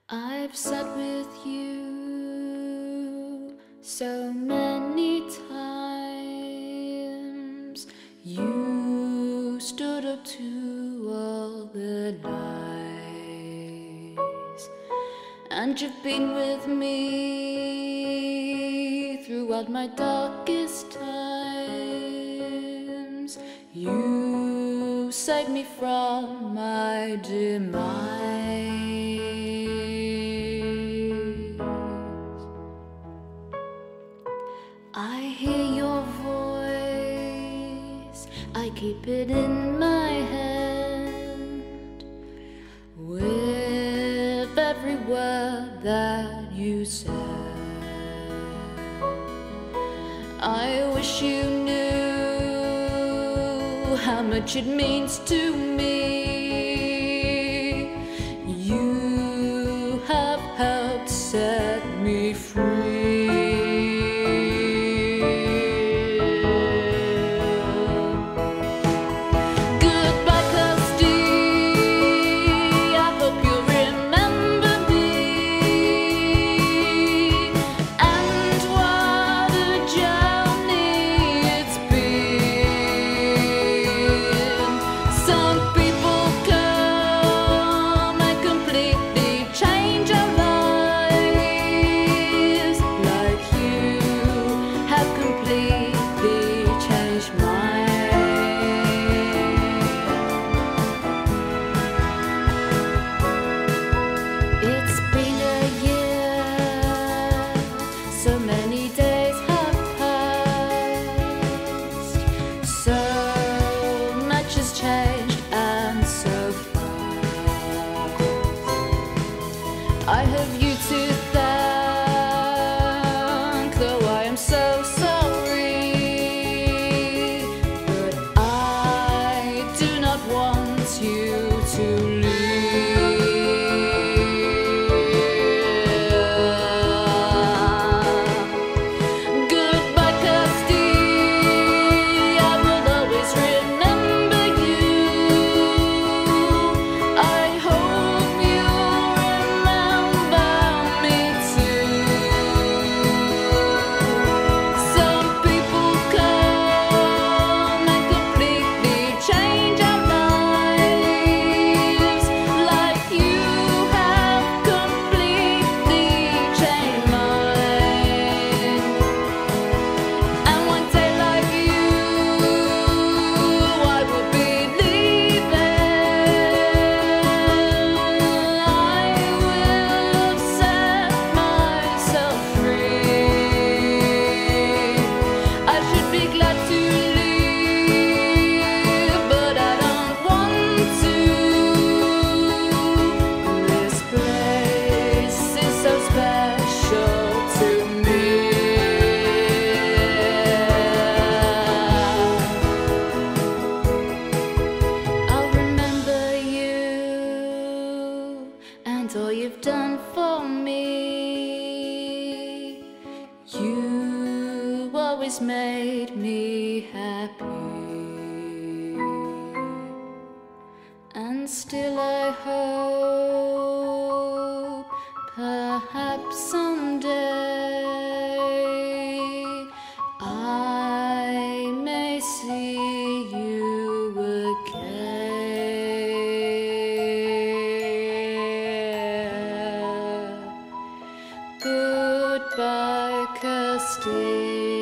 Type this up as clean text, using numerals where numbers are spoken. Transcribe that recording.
I've sat with you so many times. You stood up to all the lies, and you've been with me throughout my darkest times. You saved me from my demise. I hear your voice, I keep it in my hand. With every word that you said, I wish you knew how much it means to me. You have helped set me free. I have you to thank, though I am so sorry. But I do not want you to leave. Goodbye, Kirsty, I will always remember you. I hope you all you've done for me. You always made me happy, and still I hope perhaps someday I may see you again. Goodbye, Kirsty.